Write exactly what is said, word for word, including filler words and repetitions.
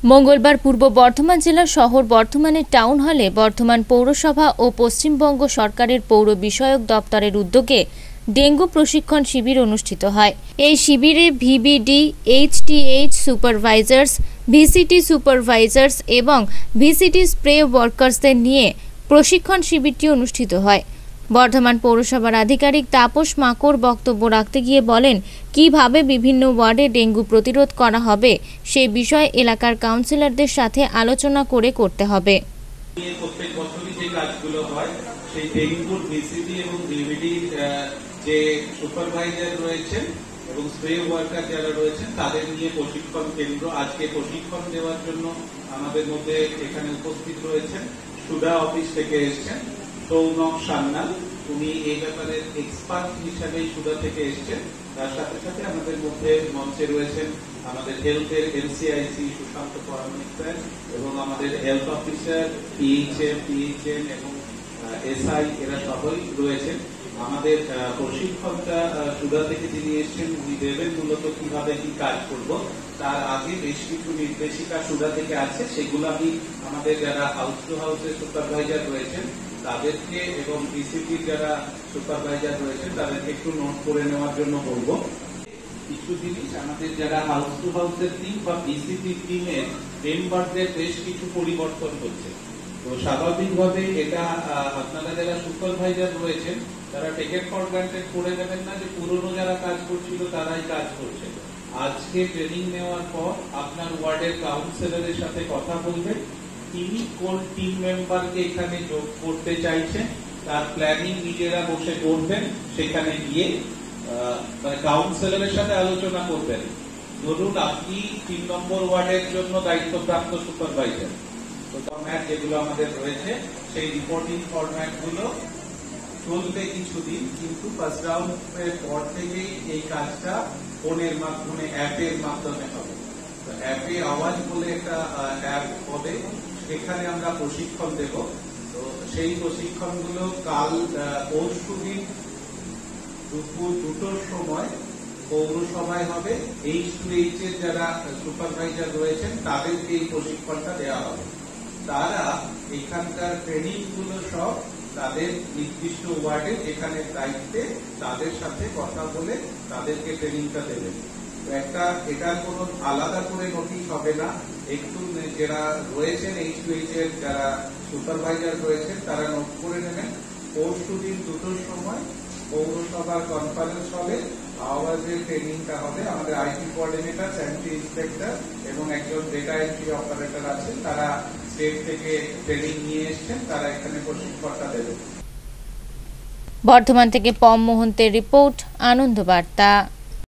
মঙ্গলবার পূর্ব বর্ধমান জেলার শহর বর্ধমানের টাউন হলে বর্ধমান পৌরসভা ও পশ্চিমবঙ্গ সরকারের পৌর বিষয়ক দপ্তরের উদ্যোগে ডেঙ্গু প্রশিক্ষণ শিবির অনুষ্ঠিত হয়। এই শিবিরে VBD, HTH supervisors, VCT supervisors এবং ভিসিটি স্প্রে ওয়ার্কার্সদের নিয়ে প্রশিক্ষণ শিবিরটি অনুষ্ঠিত হয়। বর্ধমান পৌরসভার আধিকারিক তাপস মাকড় বক্তব্য রাখতে গিয়ে বলেন, কিভাবে বিভিন্ন ওয়ার্ডে ডেঙ্গু প্রতিরোধ করা হবে সেই বিষয়ে এলাকার কাউন্সিলরদের সাথে আলোচনা করে করতে হবে। প্রত্যেক বছরই যে কাজগুলো হয় সেই ডেঙ্গুর ভিসিডি এবং ভিভিডি যে সুপারভাইজার রয়েছেন এবং স্প্রে ওয়ার্কার যারা রয়েছেন তাদের নিয়ে প্রশিক্ষণ কেন্দ্র আজকে প্রশিক্ষণ দেওয়ার জন্য আমাদের মধ্যে এখানে উপস্থিত রয়েছেন। সুধা অফিস থেকে এসছেন সৌনক সান্যাল, উনি এই ব্যাপারে এক্সপার্ট হিসাবে সুধা থেকে এসছেন। তার সাথে সাথে আমাদের মধ্যে মঞ্চে রয়েছেন আমাদের হেলথের এনসিআইসি সুশান্ত পরামানিক স্যার এবং আমাদের হেলথ অফিসার, পিএইচএম, পিএইচএন এবং এসআই, এরা সবাই রয়েছেন। আমাদের প্রশিক্ষণটা সুধা থেকে যিনি এসছেন উনি দেবেন মূলত কিভাবে কি কাজ করব। তার আগে বেশ কিছু নির্দেশিকা সুধা থেকে আছে, সেগুলো আমি আমাদের যারা হাউস টু হাউসের সুপারভাইজার রয়েছেন তাদেরকে এবং ডিসিপির যারা সুপারভাইজার রয়েছেন তাদেরকে একটু নোট করে নেওয়ার জন্য বলবো। কিছু জিনিস আমাদের যারা হাউস টু হাউসের টিম বা বিসিপি টিমের মেম্বারদের বেশ কিছু পরিবর্তন হচ্ছে। তো স্বাভাবিকভাবে এটা আপনারা যারা সুপারভাইজার রয়েছেন তারা টেকেট ফর গ্রান্টেড করে নেবেন না যে পুরনো যারা কাজ করছিল তারাই কাজ করছে। আজকে ট্রেনিং নেওয়ার পর আপনার ওয়ার্ডের কাউন্সিলরের সাথে কথা বলবেন, তিনি কোন টিম মেম্বারকে এখানে যোগ করতে চাইছেন তার প্ল্যানিং নিজেরা বসে করবেন। সেখানে গিয়ে মানে কাউন্সিলরের সাথে আলোচনা করবেন। ধরুন আপনি তিন নম্বর ওয়ার্ডের জন্য দায়িত্বপ্রাপ্ত সুপারভাইজার, তো ফরম্যাট যেগুলো আমাদের রয়েছে সেই রিপোর্টিং ফরম্যাট গুলো চলবে কিছুদিন, কিন্তু ফার্স্ট রাউন্ডের পর থেকেই এই কাজটা ফোনের মাধ্যমে অ্যাপের মাধ্যমে হবে। তো অ্যাপে আওয়াজ বলে একটা অ্যাপ হবে, সেখানে আমরা প্রশিক্ষণ দেব। তো সেই প্রশিক্ষণগুলো কাল পরশু দিন দুপুর দুটোর সময় পৌরসভায় হবে। এইচ টু এইচ এর যারা সুপারভাইজার রয়েছেন তাদেরকে এই প্রশিক্ষণটা দেওয়া হবে। তারা এখানকার ট্রেনিং গুলো সব তাদের নির্দিষ্ট ওয়ার্ডে যেখানে দায়িত্বে তাদের সাথে কথা বলে তাদেরকে ট্রেনিংটা দেবেন। একটা এটার কোনো আলাদা করে নোটিশ হবে না, একটু যারা রয়েছেন এইচ টু এইচ এর যারা সুপারভাইজার রয়েছেন তারা নোট করে নেবেন। পরশু দিন দুটোর সময় পৌরসভার কনফারেন্স হলে আওয়াজের ট্রেনিংটা হবে। আমাদের আইটি কোঅর্ডিনেটর, স্যানিটারি ইন্সপেক্টর এবং একজন ডেটা এন্ট্রি অপারেটর আছেন, তারা স্টেট থেকে ট্রেনিং নিয়ে এসছেন, তারা এখানে প্রশিক্ষণটা দেবেন। বর্ধমান থেকে পম মোহন্তের রিপোর্ট, আনন্দ বার্তা।